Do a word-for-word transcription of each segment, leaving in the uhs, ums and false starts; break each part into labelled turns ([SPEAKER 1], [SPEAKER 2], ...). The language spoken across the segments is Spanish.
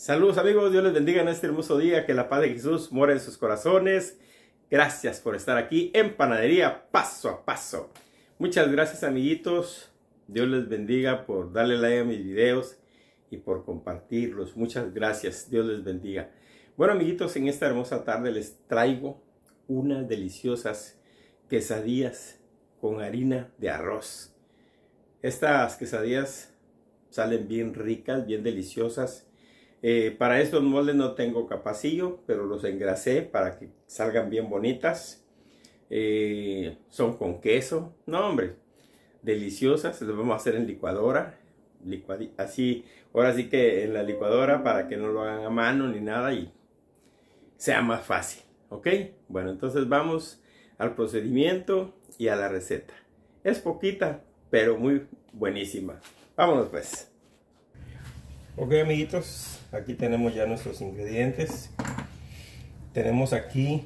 [SPEAKER 1] Saludos amigos, Dios les bendiga en este hermoso día, que la paz de Jesús more en sus corazones. Gracias por estar aquí en Panadería Paso a Paso. Muchas gracias amiguitos, Dios les bendiga por darle like a mis videos y por compartirlos. Muchas gracias, Dios les bendiga. Bueno amiguitos, en esta hermosa tarde les traigo unas deliciosas quesadillas con harina de arroz. Estas quesadillas salen bien ricas, bien deliciosas. Eh, para estos moldes no tengo capacillo, pero los engrasé para que salgan bien bonitas. Eh, son con queso. No, hombre, deliciosas. Las vamos a hacer en licuadora. Licuadi así, ahora sí que en la licuadora para que no lo hagan a mano ni nada y sea más fácil. ¿Ok? Bueno, entonces vamos al procedimiento y a la receta. Es poquita, pero muy buenísima. Vámonos pues. Ok amiguitos, aquí tenemos ya nuestros ingredientes. Tenemos aquí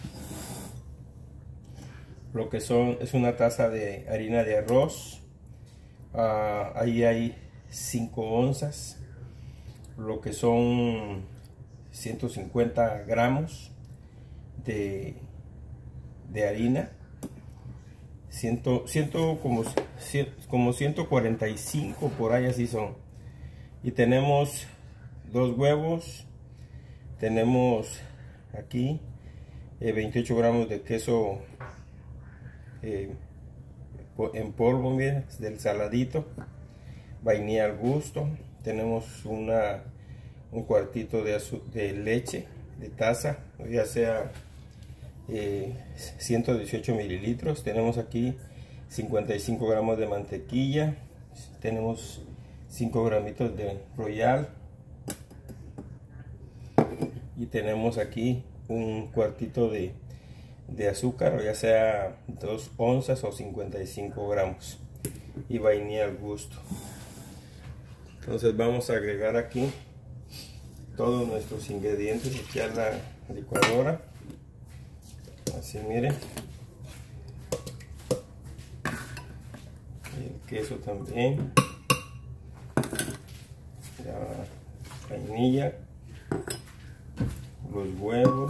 [SPEAKER 1] lo que son, es una taza de harina de arroz. Uh, ahí hay cinco onzas, lo que son ciento cincuenta gramos de, de harina. cien, cien, como, cien, como ciento cuarenta y cinco por ahí así son. Y tenemos dos huevos, tenemos aquí eh, veintiocho gramos de queso eh, en polvo, miren, del saladito, vainilla al gusto, tenemos una, un cuartito de, de leche de taza, ya sea eh, ciento dieciocho mililitros, tenemos aquí cincuenta y cinco gramos de mantequilla, tenemos cinco gramitos de Royal y tenemos aquí un cuartito de, de azúcar, ya sea dos onzas o cincuenta y cinco gramos, y vainilla al gusto. Entonces vamos a agregar aquí todos nuestros ingredientes aquí a la licuadora, así miren, y el queso también, la vainilla, los huevos.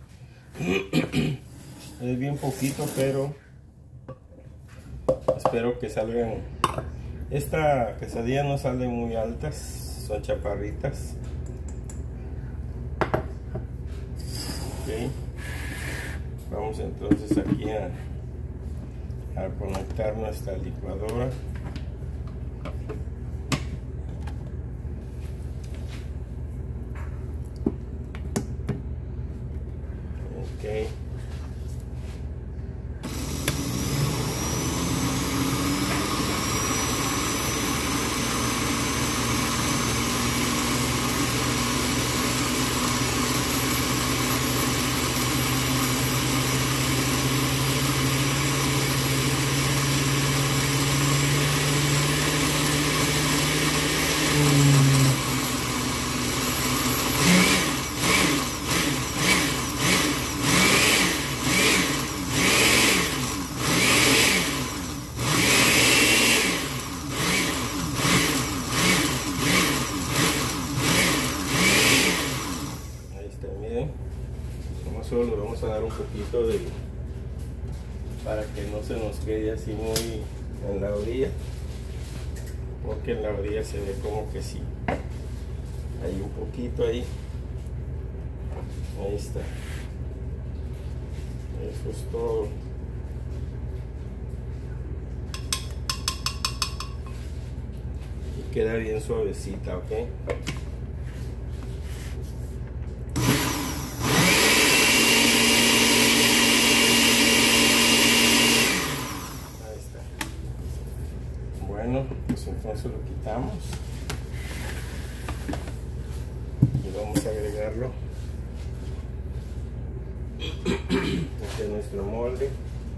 [SPEAKER 1] Es bien poquito, pero espero que salgan. Esta quesadilla no salen muy altas, son chaparritas. Okay. Vamos entonces aquí a, a conectar nuestra licuadora. Okay. Solo le vamos a dar un poquito de, para que no se nos quede así muy en la orilla, porque en la orilla se ve como que sí hay un poquito ahí. Ahí está, eso es todo. Y queda bien suavecita, ok. Bueno, pues entonces lo quitamos y vamos a agregarlo aquí en nuestro molde.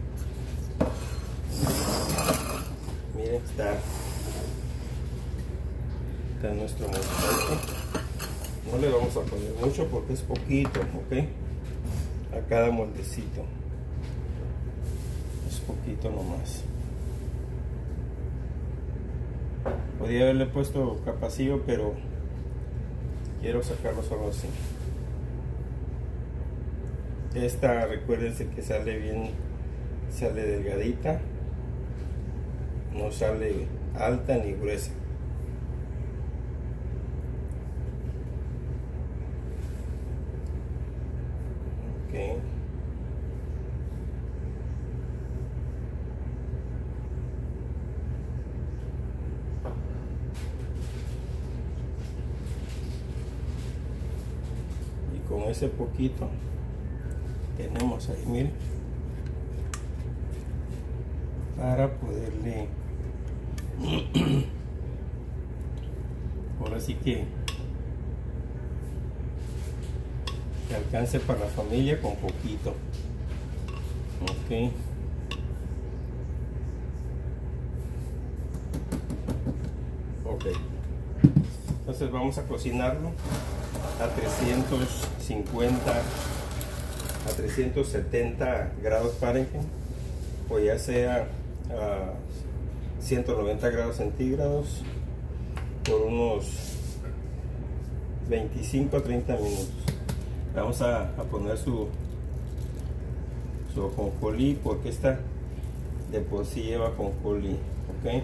[SPEAKER 1] Miren, está, está nuestro molde. No le vamos a poner mucho porque es poquito, ok, a cada moldecito es poquito nomás. Podría haberle puesto capacillo, pero quiero sacarlo solo así. Esta, recuérdense que sale bien, sale delgadita, no sale alta ni gruesa. Okay. Y con ese poquito tenemos ahí, miren, para poderle ahora sí que que alcance para la familia con poquito. Ok, ok, entonces vamos a cocinarlo a trescientos cincuenta a trescientos setenta grados Fahrenheit, o ya sea a ciento noventa grados centígrados por unos veinticinco a treinta minutos. Vamos a, a poner su su ajonjolí, porque esta de por sí lleva ajonjolí. Ok,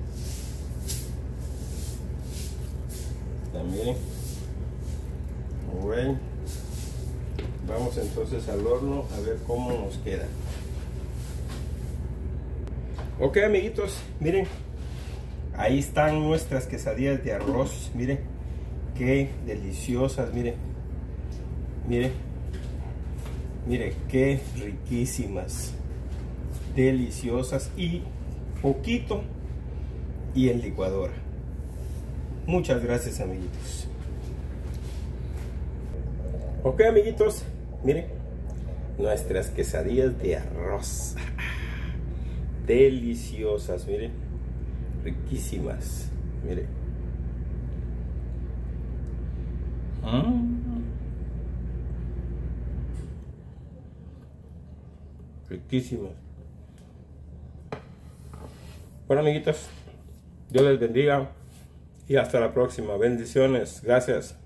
[SPEAKER 1] también bueno, vamos entonces al horno a ver cómo nos queda. Ok, amiguitos, miren, ahí están nuestras quesadillas de arroz. Miren qué deliciosas, miren, miren, miren qué riquísimas, deliciosas, y poquito y en licuadora. Muchas gracias, amiguitos. Ok, amiguitos, miren nuestras quesadillas de arroz, deliciosas, miren, riquísimas, miren. Mm. Riquísimas. Bueno, amiguitos, Dios les bendiga y hasta la próxima. Bendiciones. Gracias.